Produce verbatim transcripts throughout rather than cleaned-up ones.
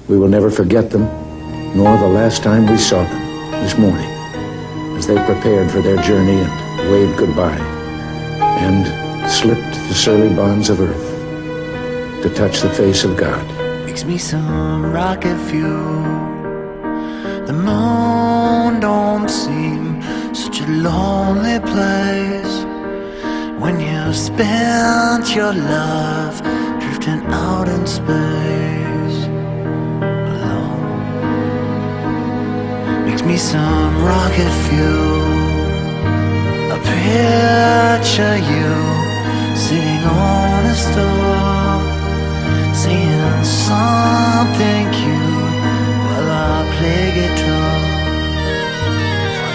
We will never forget them, nor the last time we saw them this morning, as they prepared for their journey and waved goodbye, and slipped the surly bonds of earth to touch the face of God. Makes me some rocket fuel. The moon don't seem such a lonely place when you've spent your life drifting out in space alone. Makes me some rocket fuel. I picture you sitting on a star, saying something cute while I play guitar for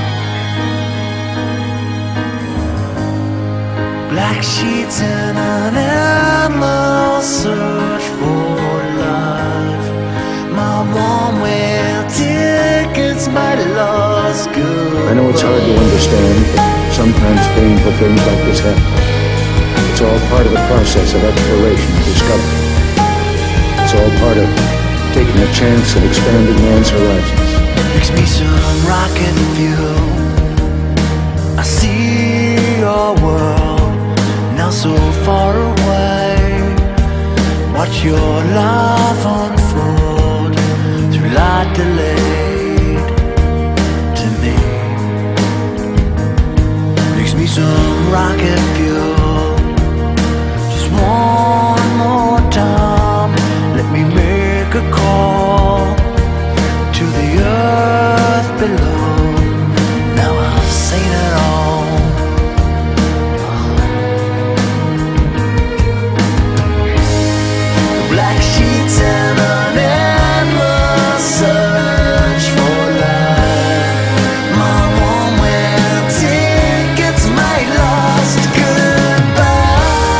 you. Black sheets and an endless search for life. My one-way tickets, my lost good. I know it's hard to understand, but sometimes painful things like this happen. It's all part of the process of exploration and discovery. It's all part of taking a chance of expanding man's horizons. Makes me some rocket fuel. I see your world now so far away. Watch your life unfold through light delayed to me. Makes me some rocket fuel. Just one more time, let me make a call to the earth below. Now I've seen it all. Black sheets and an endless search for life. My one-way tickets, my lost goodbye.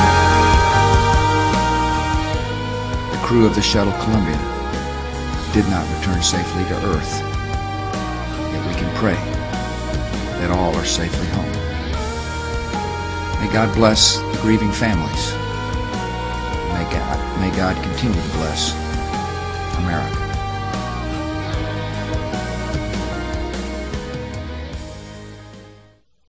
The crew of the Shuttle Columbia did not return safely to Earth. Yet we can pray that all are safely home. May God bless the grieving families. May God, may God continue to bless America.